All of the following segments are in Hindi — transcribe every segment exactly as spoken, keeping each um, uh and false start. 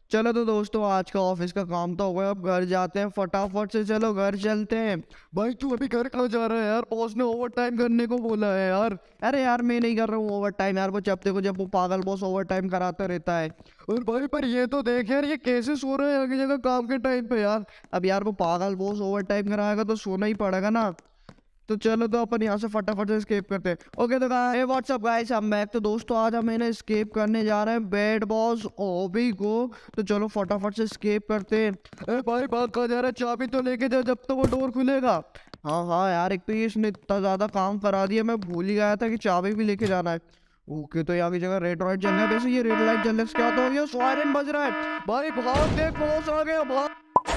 चलो तो दोस्तों, आज का ऑफिस का काम तो हो गया, अब घर जाते हैं फटाफट से। चलो घर चलते हैं। भाई तू अभी घर कहाँ जा रहा है यार? बॉस ने ओवर टाइम करने को बोला है यार। अरे यार, मैं नहीं कर रहा हूँ ओवर टाइम यार। वो जब देखो जब वो पागल बॉस ओवर टाइम कराता रहता है। और भाई पर ये तो देख यार, ये कैसे सो रहा है आगे जगह काम के टाइम पे यार। अब यार वो पागल बॉस ओवर टाइम कराएगा तो सोना ही पड़ेगा ना। तो चलो तो अपन यहाँ से फटाफट से एस्केप करते हैं। ओके तो गाइस, व्हाट्सअप गाइस, हम बैक। तो दोस्तों आज हम इन्हें एस्केप करने जा रहे हैं बैड बॉस ओबी को। तो चलो फटाफट से एस्केप करते हैं। ए भाई बात कहाँ जा रहा है? चाबी तो लेके जा जब तो वो डोर खुलेगा। हाँ हाँ यार, एक तो ये इसने इतना ज्यादा काम करा दिया, मैं भूल ही गया था कि चाबी भी लेके जाना है। ओके तो यहाँ की जगह रेड लाइट जल रहा है। वैसे ये रेड लाइट जलने से क्या तो ये सायरन बज रहा है। भाई भाग, देख बॉस आ गया, भाग।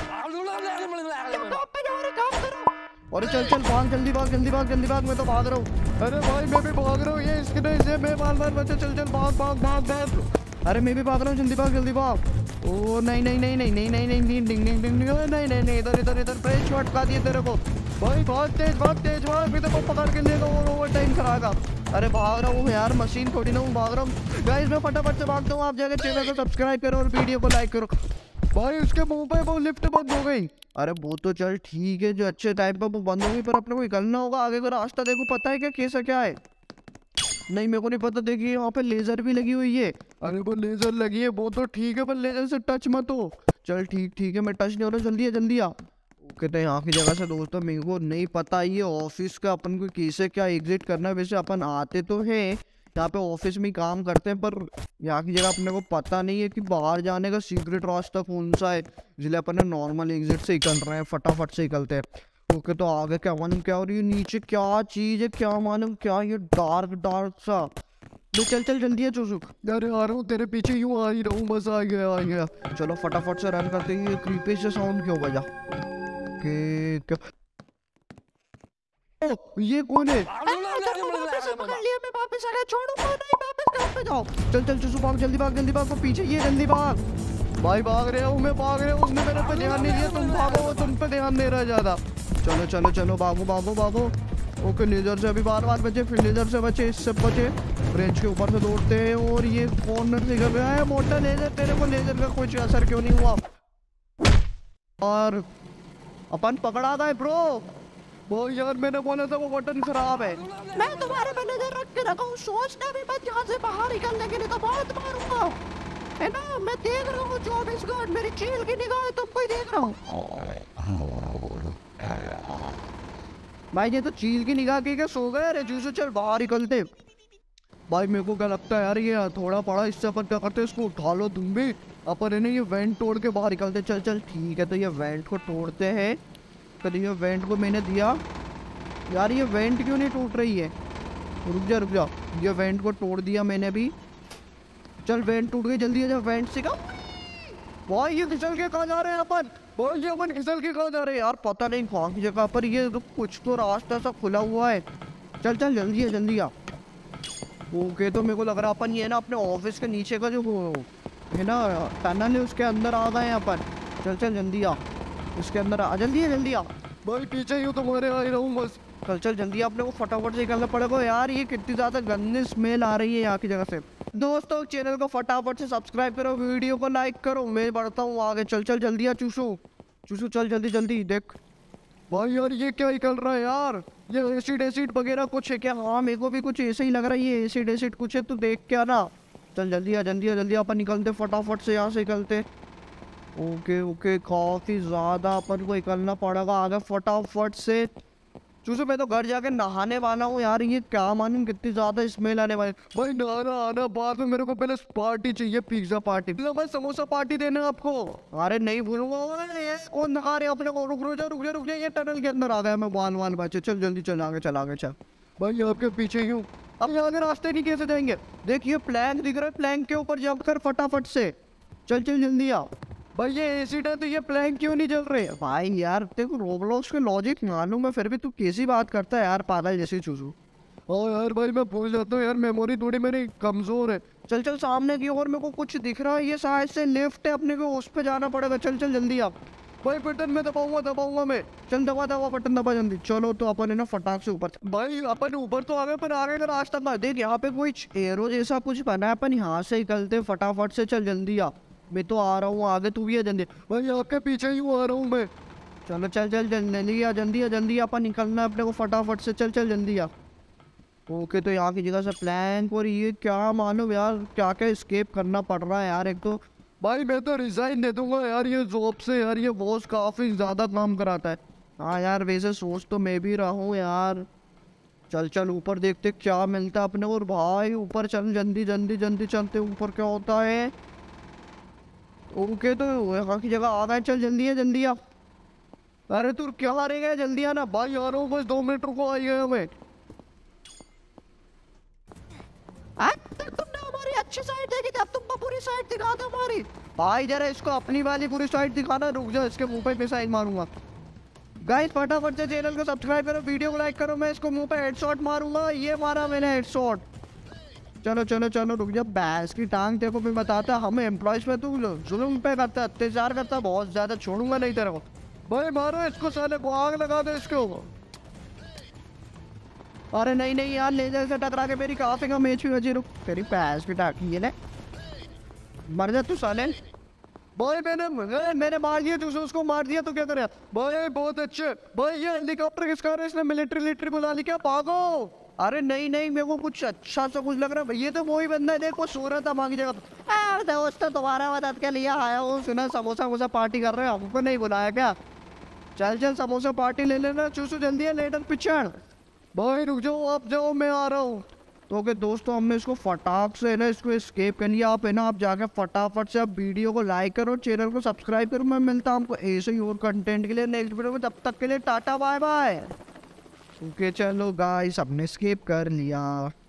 अरे चल चल भाग, जल्दी भाग जल्दी भाग जल्दी भाग, मैं तो भाग रहा हूँ। अरे भाई मैं भी भाग रहा हूँ, ये इसके नहीं से मैं मार मार बच्चे। चल चल भाग भाग भाग भाग। अरे मैं भी भाग रहा हूँ, जल्दी भाग जल्दी भाग। ओ नहीं नहीं नहीं नहीं नहीं नहीं नहीं नहीं डिंग डिंग डिंग डिंग नहीं नहीं नहीं, इधर इधर इधर ब्रेक शॉट का दिए तेरे को। भाई भाग तेज भाग तेज भाग, मैं तो पकड़ के ले लो और ओवर टाइम कराएगा। अरे भाग रहा हूँ यार, मशीन थोड़ी ना हूँ, भाग रहा हूँ। गाइस मैं फटाफट से भागता हूँ, आप जाकर चैनल को सब्सक्राइब करो और वीडियो को लाइक करो। भाई उसके मुंह पे वो लिफ्ट बंद हो गई। अरे वो तो चल ठीक है, जो अच्छे टाइम पर वो बंद होगी, पर अपने को निकलना होगा। आगे का रास्ता देखो, पता है क्या कैसा क्या है? नहीं मेरे को नहीं पता। देखिए यहाँ पे लेजर भी लगी हुई है। अरे वो लेजर लगी है वो तो ठीक है, पर लेजर से टच मत हो। चल ठीक ठीक है, मैं टच नहीं हो रहा। जल्दी है जल्दी आ। ओके तो यहाँ की जगह से दोस्तों मेरे को नहीं पता ये ऑफिस का अपन को कैसे क्या एग्जिट करना है। वैसे अपन आते तो है यहाँ पे ऑफिस में ही काम करते हैं, पर यहाँ की जगह अपने को पता नहीं है कि बाहर जाने का सीक्रेट रास्ता कौन सा है, इसलिए अपन ने नॉर्मल एग्जिट से निकल रहे हैं। फटाफट से निकलते हैं। ओके तो आगे क्या मालूम क्या, और ये नीचे क्या चीज़ है, क्या मालूम क्या ये डार्क डार्क सा। तो चल चल जल्दी है चूसू। अरे आ रहा हूँ तेरे पीछे, यूं आ ही रहूँ, बस आ गया आ गया। चलो फटाफट से रन करते हैं। ये क्रीपी से साउंड क्यों बजा? के क्या? ओ, ये कौन है? चल चल चूसू भाग, जल्दी भाग जल्दी भाग, वो पीछे ये, जल्दी भाग। भाई भाग रहे हो, मैं भाग रहा हूँ, उसने मेरे पे ध्यान नहीं दिया। तुम भागो, वो तुम पे ध्यान दे रहा है ज्यादा। चलो चलो चलो भागो भागो भागो। ओके लेजर से अभी बार बार बचे, फिर लेजर से बचे, इससे बचे। ब्रेंच के ऊपर से दौड़ते हैं और ये कॉर्नर से कर रहा है। मोटा लेजर, तेरे को लेजर का कुछ असर क्यों नहीं हुआ? और अपन पकड़ा गए ब्रो। वो यार मैंने बोला था वो बटन खराब है। मैं तुम्हारे पे नजर रख के रखा हूँ, सोचना भी मत यहाँ से बाहर निकलने के लिए तो बहुत मारूंगा, है ना? मैं देख रहा हूँ चौबीस घंटे, मेरी चील की निगाह है, तुमको ही देख रहा हूँ। भाई ये तो चील की निगाह के क्या सो गए रे जूसू? चल बाहर निकलते। भाई मेरे को क्या लगता है यार, ये थोड़ा पड़ा, इससे अपन क्या करते हैं, इसको उठा लो तुम भी। अपन है ना ये वेंट तोड़ के बाहर निकलते। चल चल ठीक है, तो ये वेंट को तोड़ते हैं। कभी ये वेंट को मैंने दिया यार, ये वेंट क्यों नहीं टूट रही है? रुक जा रुक जा, ये वेंट को तोड़ दिया मैंने भी। चल वेंट टूट गई, जल्दी आ जा वेंट से का। भाई ये फिसल के कहाँ जा रहे हैं अपन? भाई ये अपन फिसल के कहाँ जा रहे हैं यार पता नहीं कौन की जगह पर ये कुछ तो रास्ता सा खुला हुआ है। चल चल जल्दी है जल्दी आ। ओके तो मेरे को लग रहा अपन ये ना अपने ऑफिस के नीचे का जो है ना टनल है, उसके अंदर आ गए हैं अपन। चल चल जल्दी आ, इसके अंदर आ, जल्दी है जल्दी आ। भाई पीछे ही हूँ, तुम्हारे आ ही रहूँ बस। चल चल जल्दी, अपने को फटाफट से निकलना पड़ेगा। यार ये कितनी ज़्यादा गंदी स्मेल आ रही है यहाँ की जगह से। दोस्तों चैनल को फटाफट से सब्सक्राइब करो, वीडियो को लाइक करो, मैं बढ़ता हूँ आगे। चल चल जल्दी आ चूसू, चूसू चल जल्दी जल्दी देख। भाई यार ये क्या निकल रहा है यार? ये एसिड एसिड वगैरह कुछ है क्या? हाँ मेरे को भी कुछ ऐसे ही लग रहा है, ये एसिड एसिड कुछ है, तू देख क्या ना। चल जल्दी आ जल्दी आ जल्दी, अपन निकलते फटाफट से यहाँ से निकलते। ओके ओके काफ़ी ज़्यादा अपन को निकलना पड़ेगा आगे फटाफट से। चूसू मैं तो घर जाके नहाने वाला हूँ यार, ये क्या मालूम कितनी ज़्यादा स्मेल आने वाली। भाई नहाना आना बाद में, मेरे को पहले पार्टी चाहिए, पिज्जा पार्टी। भाई समोसा पार्टी देना आपको। अरे नहीं भूलूंगा। कौन नहा रहे अपने को? रुक रुक जा रुक जा रुक जा, ये टनल के अंदर आ गया मैं। वान वान बचे, चल जल्दी चल आगे चल आगे चल। भाई आपके पीछे ही हूँ। अब यहाँ के रास्ते नहीं कैसे जाएंगे? देखिए प्लैंक दिख रहा है, प्लैंक के ऊपर जंप कर फटाफट से। चल चल जल्दी आ। भाई ये एसिड है तो ये प्लैंक क्यों नहीं जल रहे? भाई यार तेरे को रोब्लॉक्स के लॉजिक मालूम है, फिर भी तू कैसी बात करता है यार, पागल जैसे चूसू। हाँ यार भाई मैं भूल जाता हूँ यार, मेमोरी थोड़ी मेरी कमजोर है। चल चल सामने की ओर मेरे को कुछ दिख रहा है, ये शायद से लिफ्ट है, अपने को उस पर जाना पड़ेगा। चल चल जल्दी आप। भाई बटन में दबाऊंगा दबाऊंगा मैं। चल दबा दबा बटन दबा जल्दी। चलो तो अपन है ना फटाक से ऊपर। भाई अपन ऊपर तो आ गए, पर आगे का रास्ता देख यहाँ पे कोई एरो जैसा कुछ बना है, अपन यहाँ से निकलते फटाफट से। चल जल्दी आ। मैं तो आ रहा हूँ आगे, तू भी है जल्दी। भाई आपके पीछे ही हूँ, आ रहा हूँ मैं। चलो चल चल चल जल्दी आ, जल्दी आ जल्दी आ, अपन निकलना है अपने को फटाफट से, चल चल जल्दी आ। ओके तो यहाँ की जगह से प्लैंक, और ये क्या मालूम यार क्या क्या स्केप करना पड़ रहा है यार। एक तो भाई मैं तो रिजाइन दे दूंगा यार ये जॉब से यार, ये बॉस काफी ज्यादा काम कराता है। हाँ यार वैसे सोच तो मैं भी रहा हूँ यार। चल चल ऊपर देखते क्या मिलता है अपने को। और भाई ऊपर चल जल्दी जल्दी जल्दी चलते, ऊपर क्या होता है। ओके तो यहाँ की जगह आ गए, चल जल्दी है जल्दी आ। अरे तू क्या हारेगा, जल्दी आना भाई, आ रहा हूँ बस दो मिनट रुको, आई गया मैं। तुमने हमारी अच्छी साइड देखी थी, अब तुमको पूरी साइड दिखा दो हमारी। भाई जरा इसको अपनी वाली पूरी साइड दिखाना, रुक जा इसके मुंह पे साइड मारूंगा। गाइस फटाफट से चैनल को सब्सक्राइब करो, वीडियो को लाइक करो, मैं इसको मुंह पे हेडशॉट मारूंगा। ये मारा मैंने हेडशॉट। चलो चलो चलो रुक जा, भैंस की टांग देखो, मैं बताता हम एम्प्लॉयज पे तू जुल्म पे करता, अत्याचार करता बहुत ज्यादा, छोड़ूंगा नहीं तेरे को। भाई मारो इसको, साले को आग लगा दो इसके ऊपर। अरे नहीं नहीं यार, लेजर से टकरा के मेरी काफी का मैच भी बची। रुक तेरी भैंस की टांग, ये ले मर जा तू साले। भाई मैंने मैंने, मैंने मार दिया, तुझे उसको मार दिया तो क्या करे भाई। बहुत अच्छे भाई, ये हेलीकॉप्टर किसका है, इसने मिलिट्री लिट्री बुला ली क्या, भागो। अरे नहीं नहीं मेरे को कुछ अच्छा सा कुछ लग रहा है। ये तो वही बंदा है, देखो सो रहा था मांगी जगह। दोस्त तुम्हारा मदद के लिए आया हूँ, सुना समोसा वोसा पार्टी कर रहे हो, हमको नहीं बुलाया क्या। चल चल समोसा पार्टी ले लेना, चूसू जल्दी है, लेटर पिछड़। भाई रुक जाओ, आप जाओ मैं आ रहा हूँ। तो ओके दोस्तों हमने इसको फटाक से है ना इसको एस्केप कर लिया। आप है ना आप जाके फटाफट से आप वीडियो को लाइक करो, चैनल को सब्सक्राइब करो। मैं मिलता हूँ आपको ऐसे ही और कंटेंट के लिए नेक्स्ट वीडियो में, तब तक के लिए टाटा बाय बाय। ओके चलो गाइस, हमने एस्केप कर लिया।